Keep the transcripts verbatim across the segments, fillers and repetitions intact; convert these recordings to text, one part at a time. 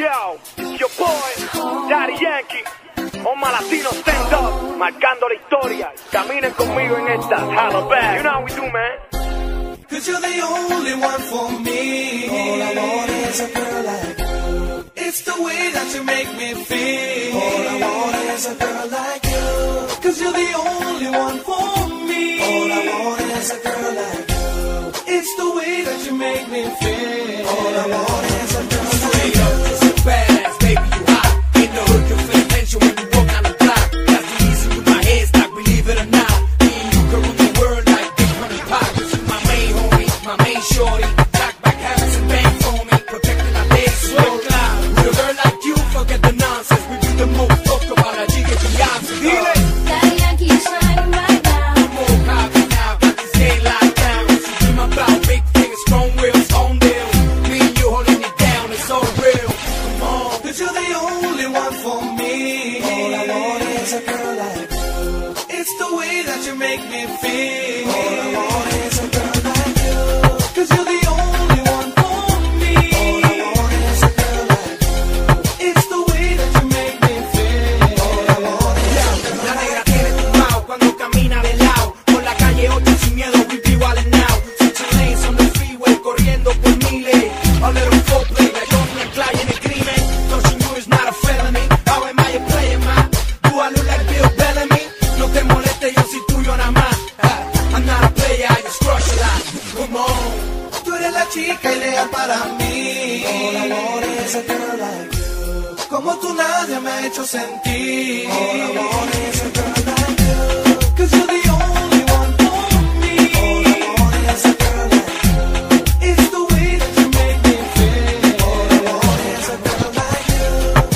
Yo, it's your boy, Daddy Yankee. Oma Latino stand up, marcando la historia. Caminen conmigo en esta Holla Back. You know how we do, man. Cause you're the only one for me. All I want is a girl like you. It's the way that you make me feel. All I want is a girl like you. Cause you're the only one for me. All I want is a girl like you. It's the way that you make me feel. All I want is a girl like you. Just a badass, baby, you hot. In the hood, you feel tension when you walk on the block. That's the reason with my head stock, believe it or not. Me and you can rule the world like Big Honey Pop. This is my main homie, my main shorty. Talk back habits and bang for me, protecting our days slowly. With a girl like you, forget the nonsense. We do the most talk about our jig and Beyonce. Daddy Yankee, you're shining right now. No more cops now, got this game locked down. She dream about big things, strong wheels, on deals. Me and you holding it down, it's all real. Come on. Cause you're the only one for me. All I want is a girl like you. It's the way that you make me feel. All I want is a girl like you. Cause you're the only one for me. All I want is a girl like you. It's the way that you make me feel. All I want is a girl La like negra tiene tumbao cuando camina de lado. Por la calle ocho sin miedo, we be wildin' now. Switching lanes on the freeway, corriendo por miles. A little foreplay, like Bonnie and Clyde en el crimen. Touching you is not a felony. How am I a player, man? Do I look like Bill Bellamy? No te moleste, yo soy tuyo nada más. Ah, I'm not a player, I just crush a lot. Come on. Tú eres la chica ideal para mí. All I want is a girl like you. Como tú nadie me ha hecho sentir. All I want is a girl like you. Cause you're the only one for me. All I want is a girl like you. It's the way that you make me feel. All I want is a girl like you.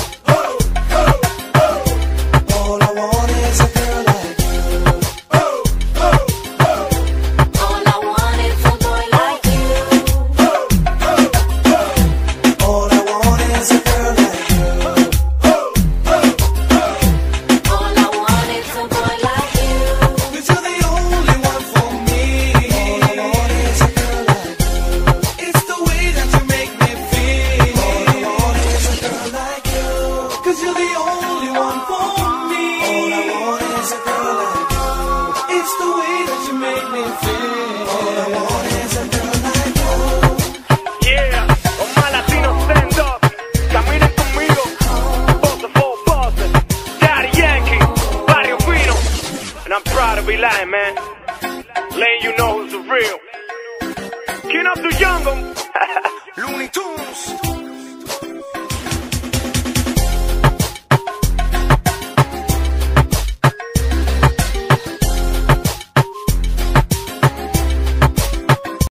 Oh, oh, oh, All I want is a girl like you. oh, oh, oh. All I want is a boy like you. All I want is a girl like you. All I want is a boy like you. Cause you're the only one for me. All I want is a girl like you. It's the way that you make me feel. All I want is a girl like you. Cause you're the only one for me. All I want is a girl like you. It's the way that you make me feel. All I want is a girl like you. Yeah, Oma Latino stand up. Caminen conmigo. Bosses for bosses. Daddy Yankee, Barrio Fino. And I'm proud to be lying, man. Letting you know who's the real.